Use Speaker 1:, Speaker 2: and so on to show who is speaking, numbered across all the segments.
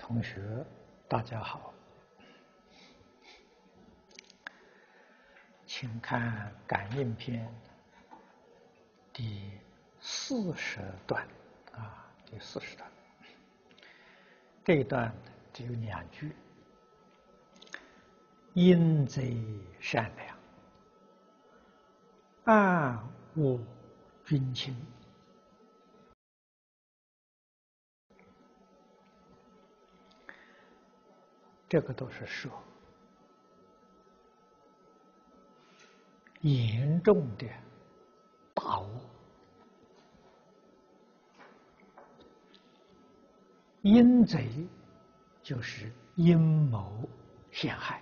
Speaker 1: 同学，大家好，请看《感应篇》第40段第40段。这一段只有2句：阴贼善良，暗恶君亲。这个都是说严重的大恶。阴贼就是阴谋陷害，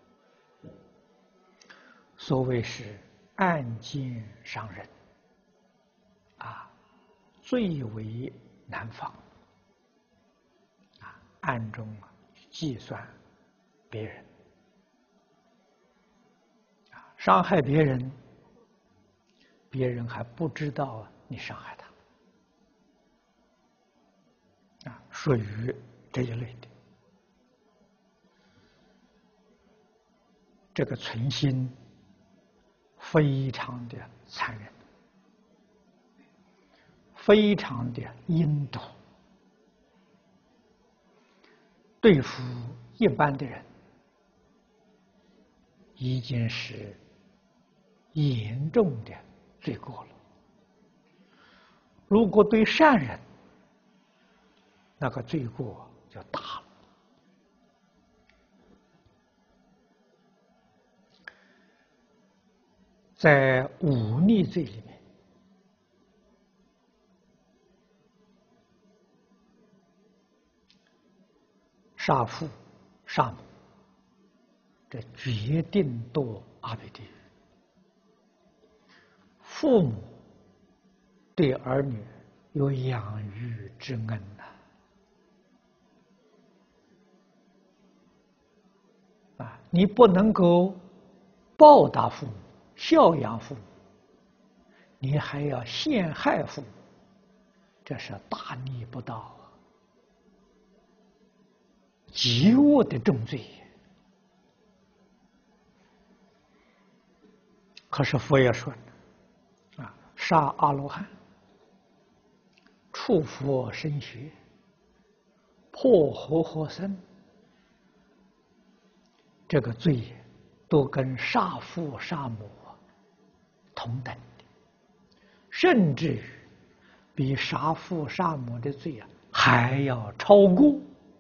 Speaker 1: 所谓是暗箭伤人，最为难防，暗中计算别人，伤害别人，别人还不知道你伤害他，属于这一类的。这个存心非常的残忍，非常的阴毒，对付一般的人已经是严重的罪过了。如果对善人，那个罪过就大了。在忤逆罪里面，杀父杀母，这决定堕阿鼻地狱。父母对儿女有养育之恩你不能够报答父母、孝养父母，你还要陷害父母，这是大逆不道极恶的重罪。可是佛也说杀阿罗汉、触佛身血、破活活僧，这个罪都跟杀父杀母同等的，甚至于比杀父杀母的罪还要超过。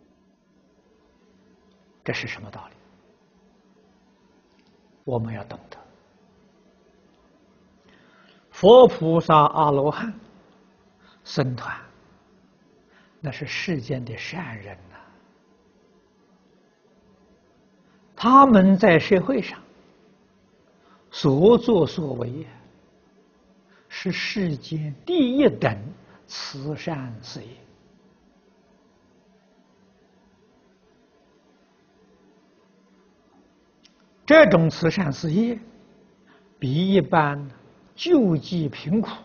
Speaker 1: 这是什么道理？我们要懂得。佛菩萨、阿罗汉、僧团，那是世间的善人他们在社会上所作所为是世间第一等慈善事业。这种慈善事业比一般救济贫苦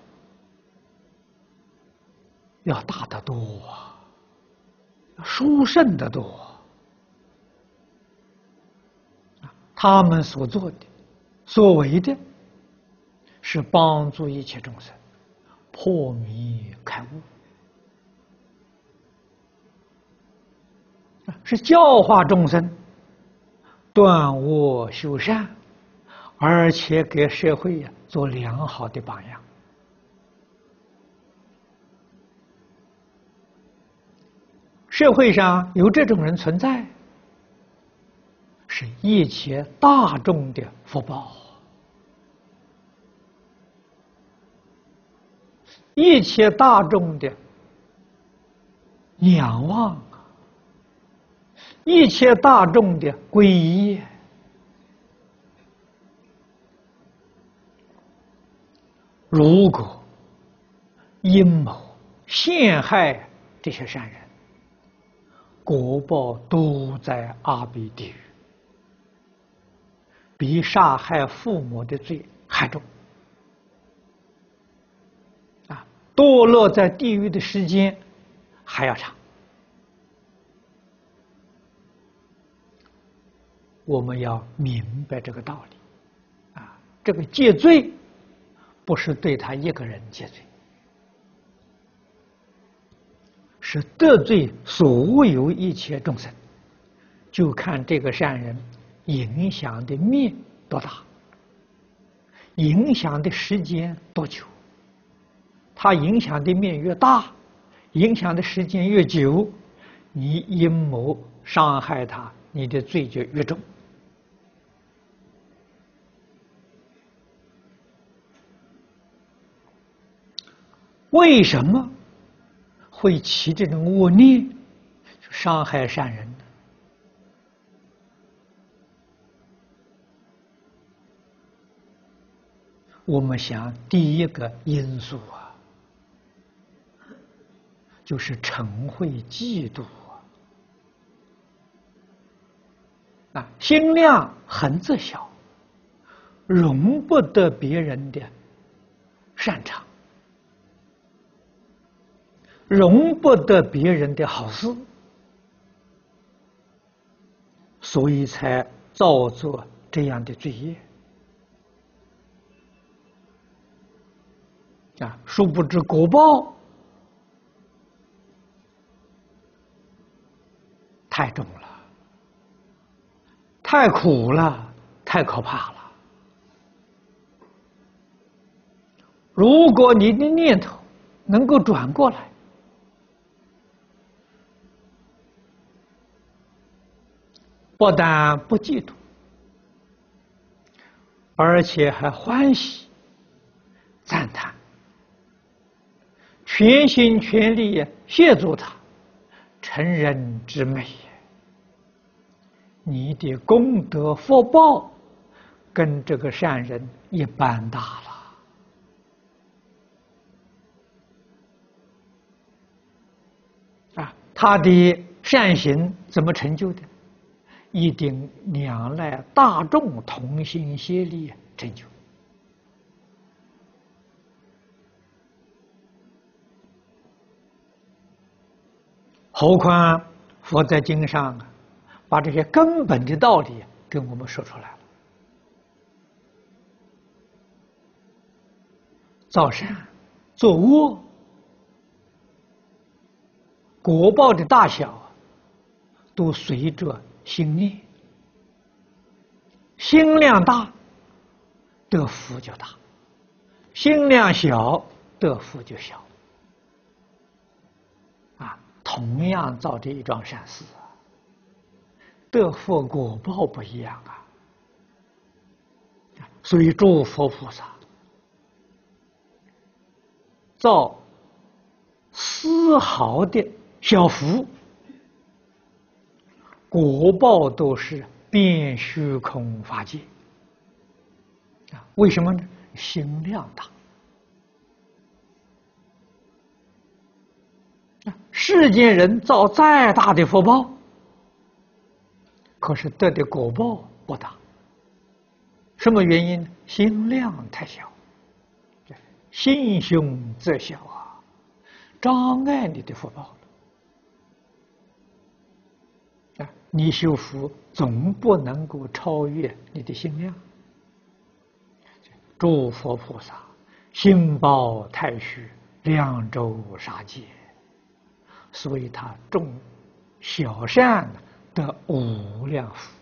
Speaker 1: 要大得多，殊胜得多。他们所做的、所为的，是帮助一切众生破迷开悟，是教化众生断恶修善，而且给社会做良好的榜样。社会上有这种人存在，是一切大众的福报，一切大众的仰望，一切大众的皈依。如果阴谋陷害这些善人，果报都在阿鼻地狱，比杀害父母的罪还重。堕落在地狱的时间还要长。 我们要明白这个道理啊。这个戒罪不是对他一个人戒罪，是得罪所有一切众生，就看这个善人影响的面多大，影响的时间多久。他影响的面越大，影响的时间越久，你阴谋伤害他，你的罪就越重。为什么会起这种恶念，伤害善人呢？我们想，第一个因素啊，就是嗔恚嫉妒心量很自小，容不得别人的擅长，容不得别人的好事，所以才造作这样的罪业殊不知果报太重了，太苦了，太可怕了。如果你的念头能够转过来，不但不嫉妒，而且还欢喜赞叹，全心全力协助他，成人之美，你的功德福报跟这个善人一般大了他的善行怎么成就的？一定两赖大众同心协力成就。何况佛在经上把这些根本的道理跟我们说出来了。造善做恶，果报的大小都随着心念，心量大得福就大，心量小得福就小。同样造这一桩善事得福果报不一样所以诸佛菩萨造丝毫的小福，果报都是遍虚空法界为什么呢？心量大。世间人造再大的福报，可是得的果报不大。什么原因？心量太小，心胸则小障碍你的福报了。你修福总不能够超越你的心量。诸佛菩萨心包太虚，量周杀戒，所以他种小善得无量福。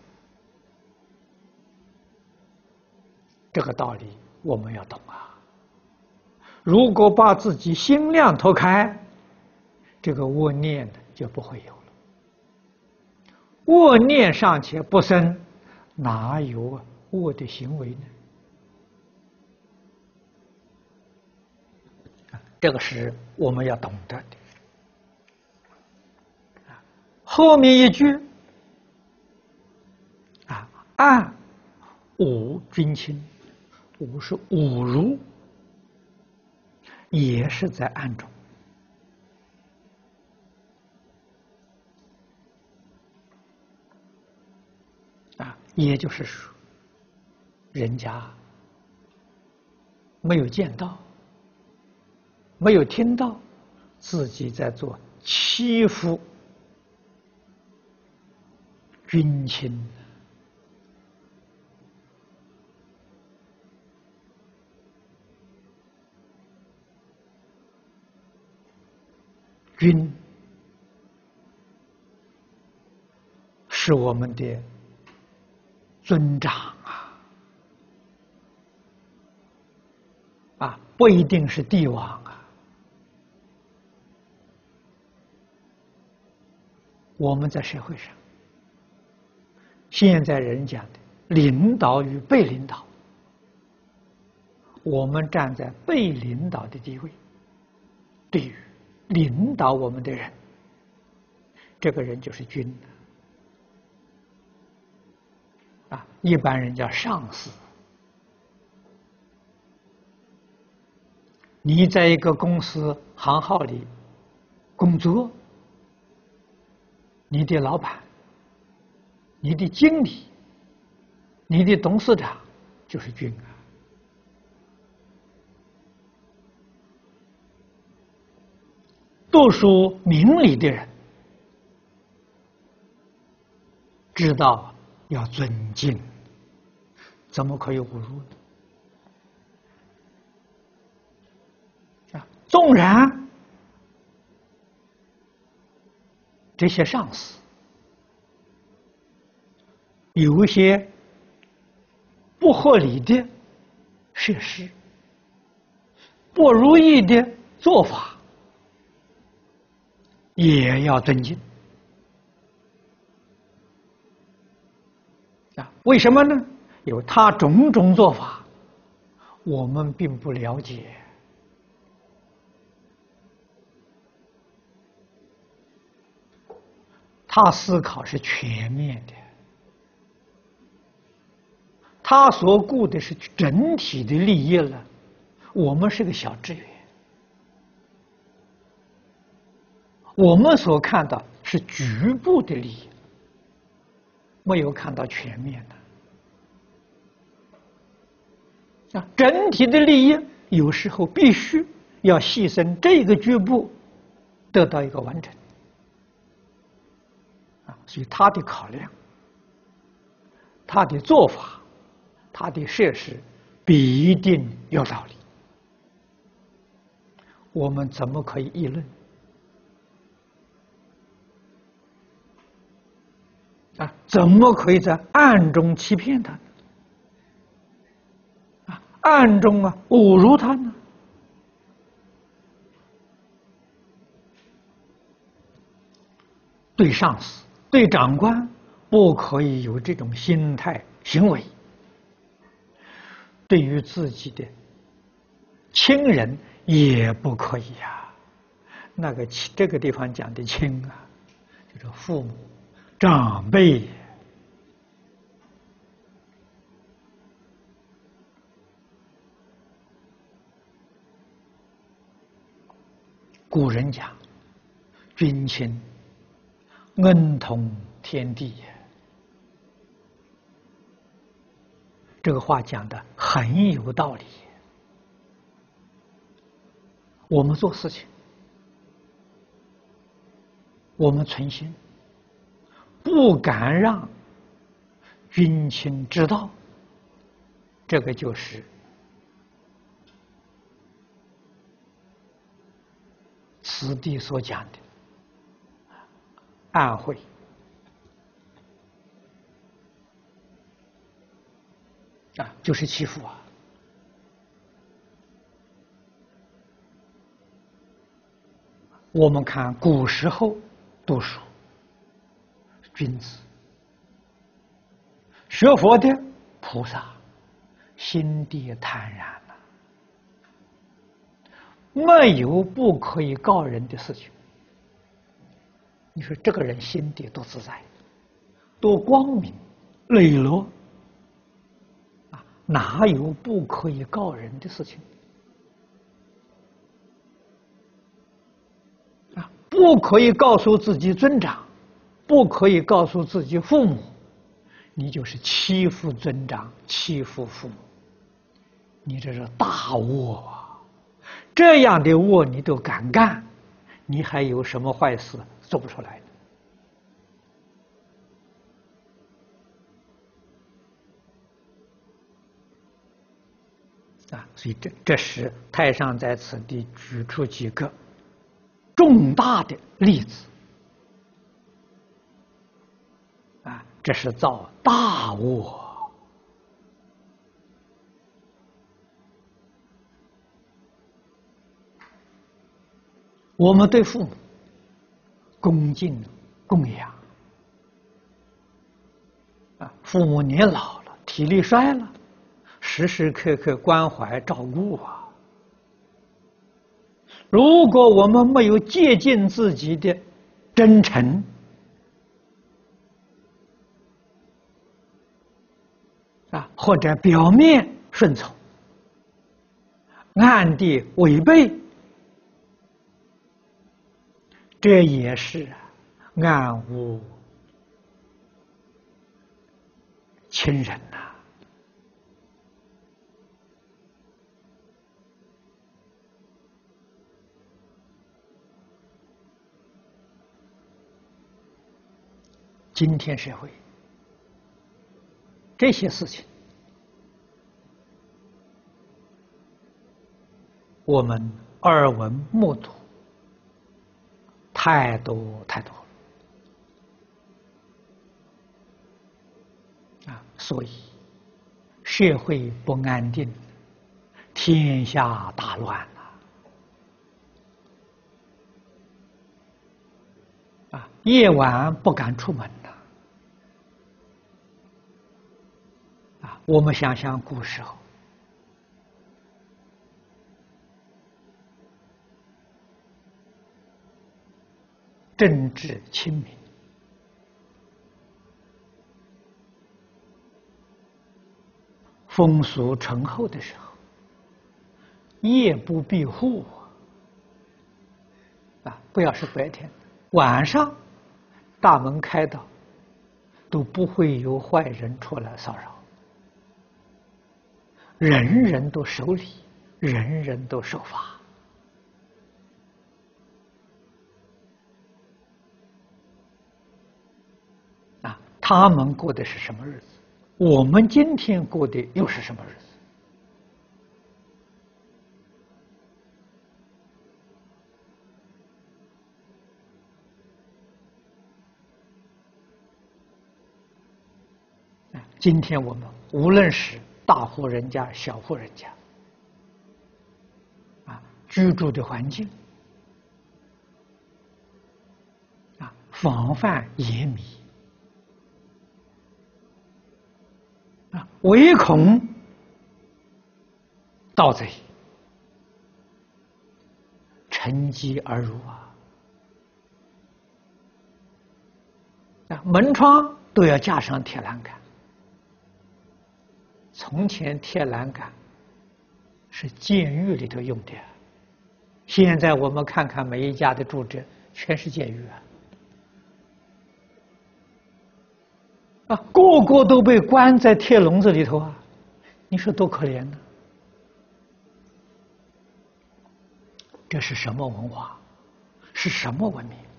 Speaker 1: 这个道理我们要懂如果把自己心量拓开，这个恶念就不会有了。恶念尚且不生，哪有恶的行为呢？这个是我们要懂得的。后面一句暗侮君亲，侮是侮辱，也是在暗中。也就是说，人家没有见到，没有听到，自己在做欺负君亲君是我们的尊长不一定是帝王我们在社会上，现在人讲的领导与被领导，我们站在被领导的地位，对于领导我们的人，这个人就是君一般人叫上司。你在一个公司行号里工作，你的老板、你的经理、你的董事长就是君读书明理的人知道要尊敬，怎么可以侮辱呢？纵然这些上司有一些不合理的设施、不如意的做法，也要尊敬为什么呢？因为他种种做法，我们并不了解。他思考是全面的，他所顾的是整体的利益了，我们是个小职员，我们所看到是局部的利益，没有看到全面的。整体的利益有时候必须要牺牲这个局部，得到一个完整。所以他的考量、他的做法、他的设施必定有道理，我们怎么可以议论怎么可以在暗中欺骗他呢？暗中侮辱他呢？对上司、对长官不可以有这种心态行为，对于自己的亲人也不可以这个地方讲的亲就是父母、长辈。古人讲君亲恩同天地，这个话讲的很有道理。我们做事情，我们存心不敢让君亲知道，这个就是此地所讲的暗讳就是欺负我们看古时候读书，君子学佛的菩萨，心地坦然没有不可以告人的事情。你说这个人心地多自在，多光明磊落哪有不可以告人的事情不可以告诉自己尊长，不可以告诉自己父母，你就是欺负尊长、欺负父母，你这是大恶这样的恶你都敢干，你还有什么坏事做不出来所以这时太上在此地举出几个重大的例子啊！这是造大恶。我们对父母恭敬供养啊，父母年老了，体力衰了，时时刻刻关怀照顾啊。如果我们没有竭尽自己的真诚啊，或者表面顺从，暗地违背，这也是暗无亲人呐。今天社会这些事情，我们耳闻目睹太多太多啊！所以社会不安定，天下大乱啊！夜晚不敢出门呐！啊，我们想想古时候，政治清明，风俗淳厚的时候，夜不闭户啊！不要是白天，晚上大门开到，都不会有坏人出来骚扰，人人都守礼，人人都守法。啊，他们过的是什么日子？我们今天过的又是什么日子？今天我们无论是大户人家、小户人家，啊，居住的环境，啊，防范严密，啊，唯恐盗贼乘机而入啊！门窗都要架上铁栏杆。从前铁栏杆是监狱里头用的，现在我们看看每一家的住宅，全是监狱啊！个个都被关在铁笼子里头啊！你说多可怜呢？这是什么文化？是什么文明？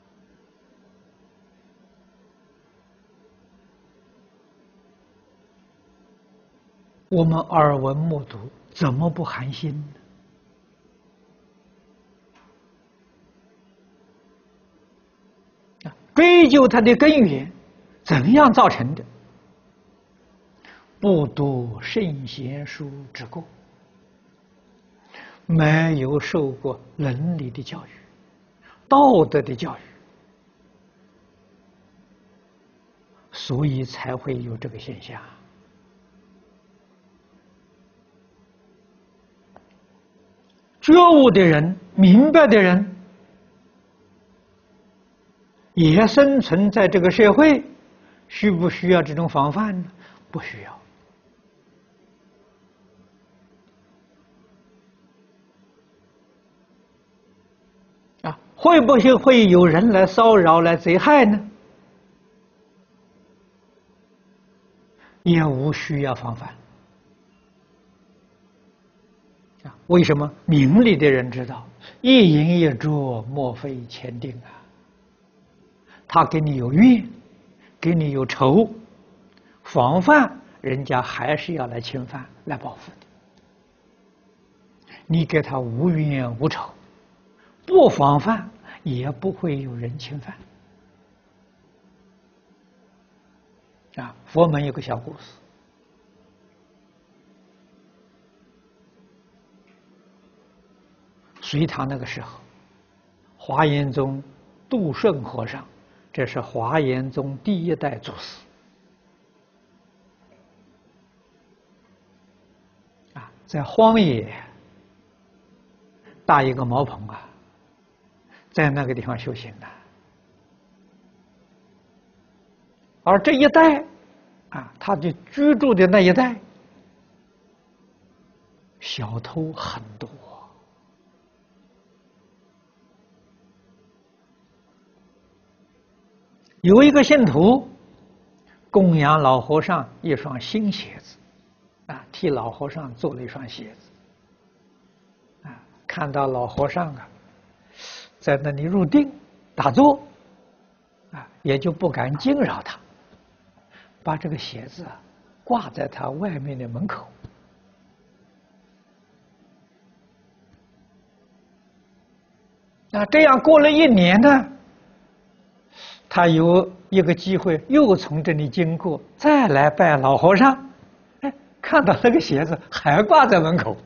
Speaker 1: 我们耳闻目睹，怎么不寒心呢？追究它的根源，怎样造成的？不读圣贤书之过，没有受过伦理的教育、道德的教育，所以才会有这个现象。觉悟的人、明白的人，也生存在这个社会，需不需要这种防范呢？不需要。啊，会不会有人来骚扰、来贼害呢？也无需要防范。为什么？明理的人知道，一饮一啄，莫非前定啊！他跟你有怨，跟你有仇，防范人家还是要来侵犯、来报复的。你给他无冤无仇，不防范， 也不会有人侵犯。佛门有个小故事，隋唐那个时候，华严宗杜顺和尚，这是华严宗第一代祖师。在荒野搭一个茅棚在那个地方修行的。而这一带他就居住的那一带，小偷很多。有一个信徒供养老和尚一双新鞋子，替老和尚做了一双鞋子，看到老和尚在那里入定打坐，也就不敢惊扰他，把这个鞋子挂在他外面的门口。这样过了1年呢，他有一个机会又从这里经过，再来拜老和尚，看到那个鞋子还挂在门口。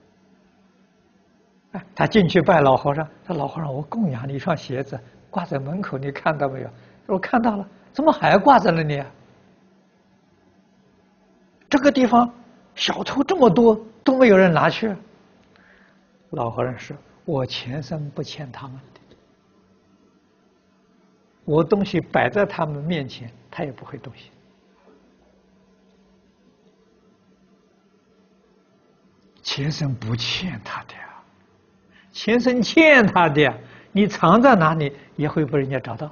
Speaker 1: 他进去拜老和尚，说：“老和尚，我供养你一双鞋子，挂在门口，你看到没有？”我看到了，怎么还挂在那里？这个地方小偷这么多，都没有人拿去。老和尚说：“我前生不欠他们的，我东西摆在他们面前，他也不会动心。前生不欠他的呀，前生欠他的呀，你藏在哪里也会被人家找到，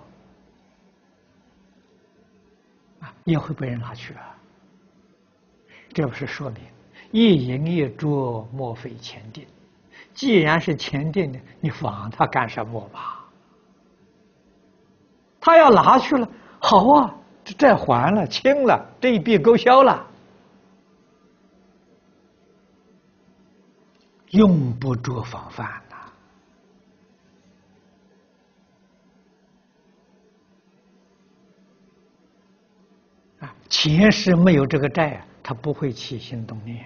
Speaker 1: 也会被人拿去啊。”这不是说明一饮一啄，莫非前定？既然是前定的，你仿他干什么吧？他要拿去了，好啊，这债还了，清了，这一笔勾销了，用不着防范呐！前世没有这个债他不会起心动念。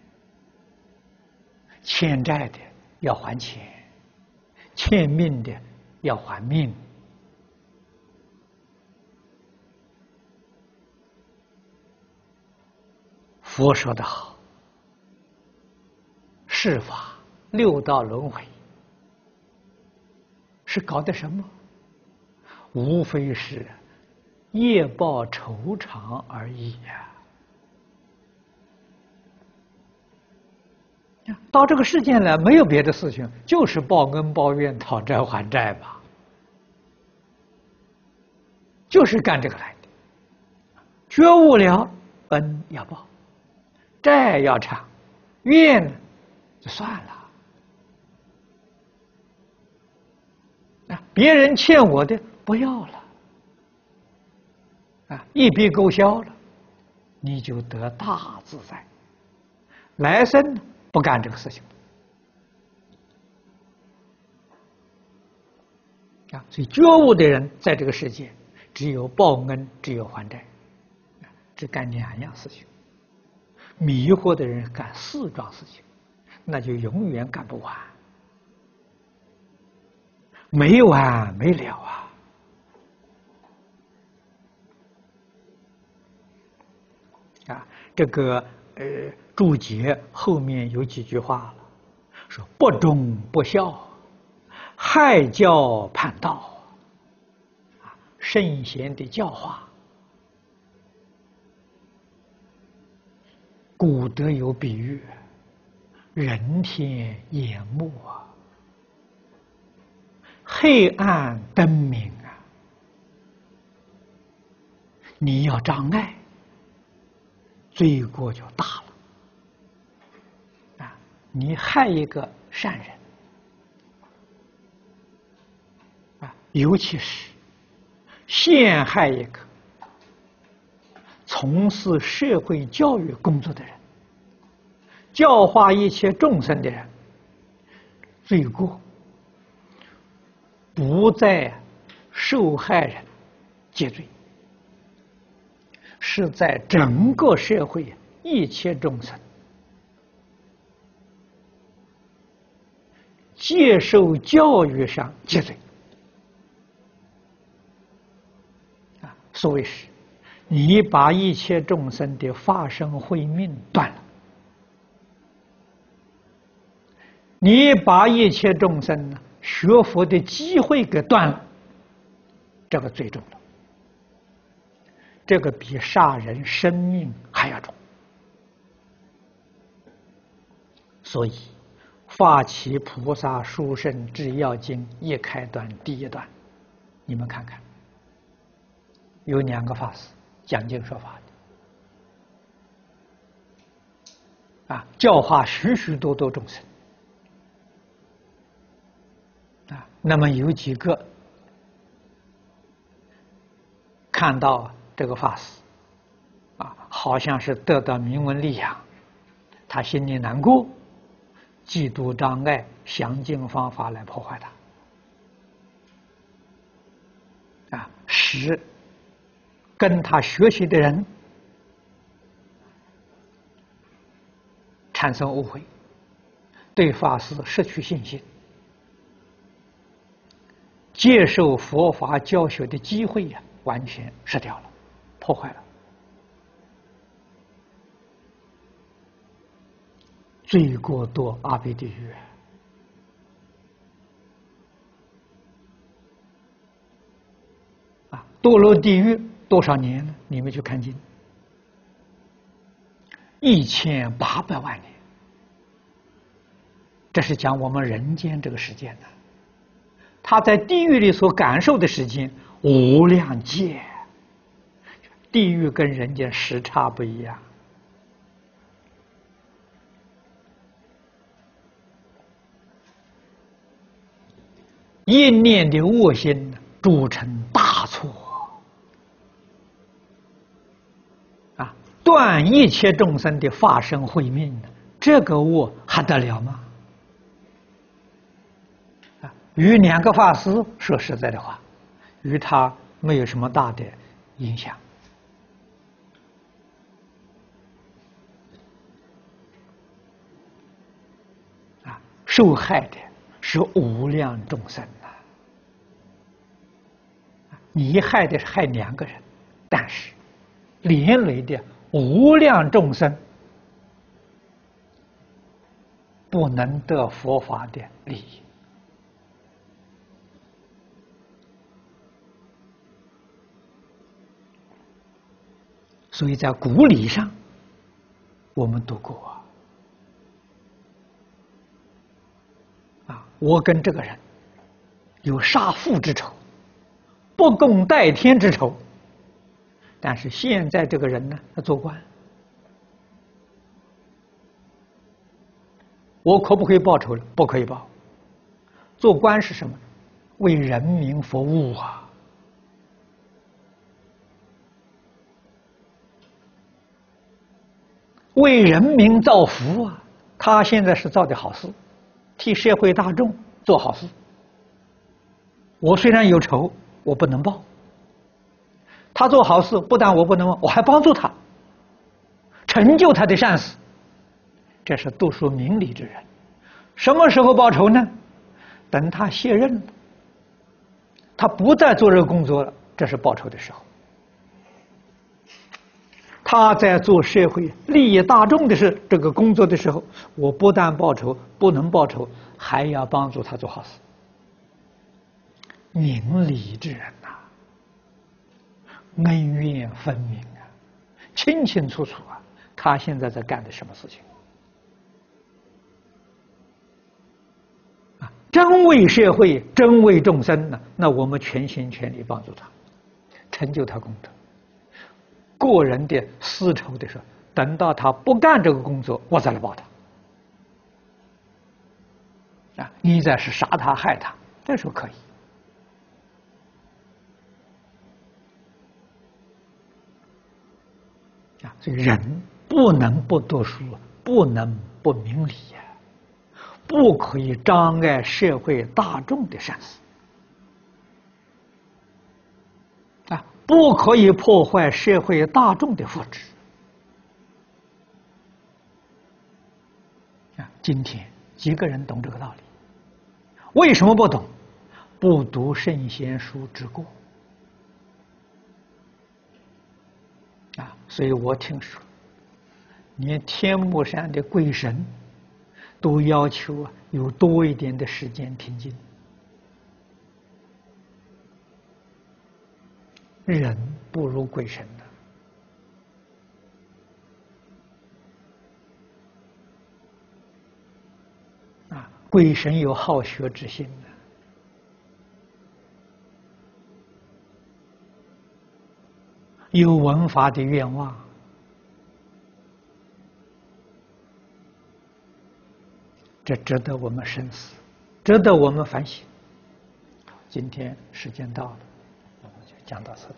Speaker 1: 欠债的要还钱，欠命的要还命。佛说得好，世法6道轮回是搞的什么？无非是业报酬偿而已呀。到这个世间来，没有别的事情，就是报恩报怨、讨债还债吧，就是干这个来的。觉悟了，恩要报，债要偿，怨呢就算了。别人欠我的不要了，一笔勾销了，你就得大自在。来生呢不干这个事情所以觉悟的人在这个世界只有报恩，只有还债，只干2样事情。迷惑的人干4桩事情，那就永远干不完，没完没了这个注解后面有几句话了，说不忠不孝，害教叛道，圣贤的教化。古德有比喻，人天眼目黑暗灯明你要障碍，罪过就大了你害一个善人尤其是陷害一个从事社会教育工作的人，教化一切众生的人，罪过不在受害人结罪，是在整个社会一切众生接受教育上结罪。所谓是，你把一切众生的法身慧命断了，你把一切众生呢学佛的机会给断了，这个最重了，这个比杀人生命还要重。所以发起菩萨殊胜制要经一开端第一段，你们看看，有2个法师讲经说法的，教化许许多多众生，那么有几个看到这个法师好像是得到名闻利养，他心里难过，嫉妒障碍，想尽方法来破坏他，使跟他学习的人产生误会，对法师失去信心，接受佛法教学的机会完全失掉了，破坏了。罪过堕阿鼻地狱。堕落地狱多少年呢？你们去看经，1800万年。这是讲我们人间这个时间呢，他在地狱里所感受的时间无量劫，地狱跟人间时差不一样。一念的恶心铸成大错断一切众生的法身慧命，这个恶还得了吗？与2个法师说实在的话，与他没有什么大的影响。受害的是无量众生你害的是害2个人，但是连累的无量众生不能得佛法的利益。所以在古礼上我们读过我跟这个人有杀父之仇，不共戴天之仇，但是现在这个人呢，他做官，我可不可以报仇了？不可以报。做官是什么？为人民服务为人民造福他现在是造的好事，替社会大众做好事。我虽然有仇，我不能报。他做好事，不但我不能报，我还帮助他，成就他的善事。这是读书明理之人。什么时候报仇呢？等他卸任了，他不再做这个工作了，这是报仇的时候。他在做社会利益大众的这个工作的时候，我不但报仇，不能报仇，还要帮助他做好事。明理之人恩怨分明清清楚楚他现在在干的什么事情真为社会，真为众生呢？那我们全心全力帮助他，成就他功德。个人的私仇的时候，等到他不干这个工作，我再来报他。你再是杀他害他，这时候可以。所以人不能不读书，不能不明理不可以障碍社会大众的善事。 不可以破坏社会大众的福祉。今天几个人懂这个道理？为什么不懂？不读圣贤书之过。所以我听说，连天目山的鬼神都要求有多一点的时间听经。人不如鬼神的鬼神有好学之心的，有闻法的愿望，这值得我们深思，值得我们反省。今天时间到了，那我就讲到此。